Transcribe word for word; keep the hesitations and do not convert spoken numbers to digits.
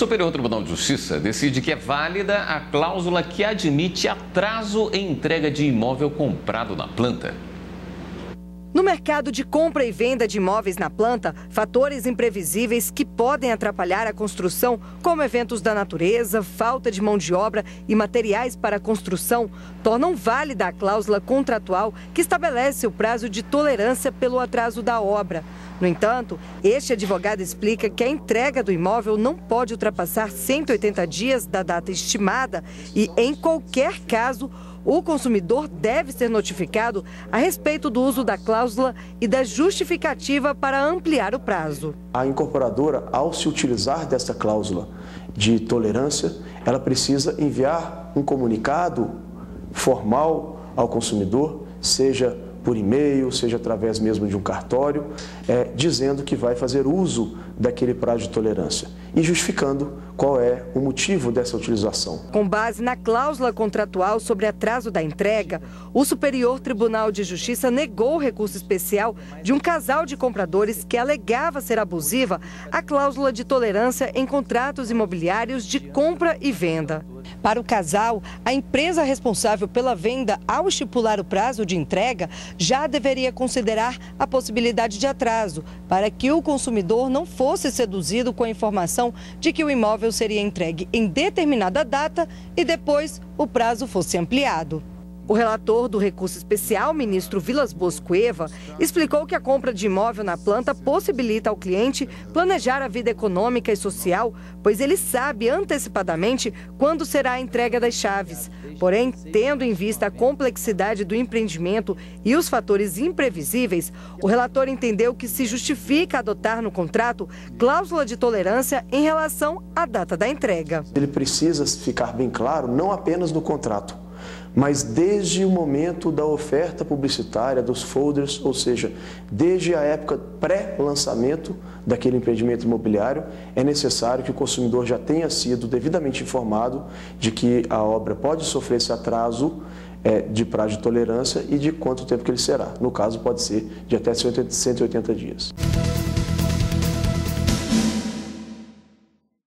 Superior Tribunal de Justiça decide que é válida a cláusula que admite atraso em entrega de imóvel comprado na planta. No mercado de compra e venda de imóveis na planta, fatores imprevisíveis que podem atrapalhar a construção, como eventos da natureza, falta de mão de obra e materiais para a construção, tornam válida a cláusula contratual que estabelece o prazo de tolerância pelo atraso da obra. No entanto, este advogado explica que a entrega do imóvel não pode ultrapassar cento e oitenta dias da data estimada e, em qualquer caso, o consumidor deve ser notificado a respeito do uso da cláusula e da justificativa para ampliar o prazo. A incorporadora, ao se utilizar dessa cláusula de tolerância, ela precisa enviar um comunicado formal ao consumidor, seja por e-mail, seja através mesmo de um cartório, é, dizendo que vai fazer uso daquele prazo de tolerância e justificando qual é o motivo dessa utilização. Com base na cláusula contratual sobre atraso da entrega, o Superior Tribunal de Justiça negou o recurso especial de um casal de compradores que alegava ser abusiva a cláusula de tolerância em contratos imobiliários de compra e venda. Para o casal, a empresa responsável pela venda, ao estipular o prazo de entrega, já deveria considerar a possibilidade de atraso, para que o consumidor não fosse seduzido com a informação de que o imóvel seria entregue em determinada data e depois o prazo fosse ampliado. O relator do recurso especial, ministro Vilas Boas Cueva, explicou que a compra de imóvel na planta possibilita ao cliente planejar a vida econômica e social, pois ele sabe antecipadamente quando será a entrega das chaves. Porém, tendo em vista a complexidade do empreendimento e os fatores imprevisíveis, o relator entendeu que se justifica adotar no contrato cláusula de tolerância em relação à data da entrega. Ele precisa ficar bem claro, não apenas no contrato, mas desde o momento da oferta publicitária, dos folders, ou seja, desde a época pré-lançamento daquele empreendimento imobiliário, é necessário que o consumidor já tenha sido devidamente informado de que a obra pode sofrer esse atraso é, de prazo de tolerância e de quanto tempo que ele será. No caso, pode ser de até cento e oitenta dias.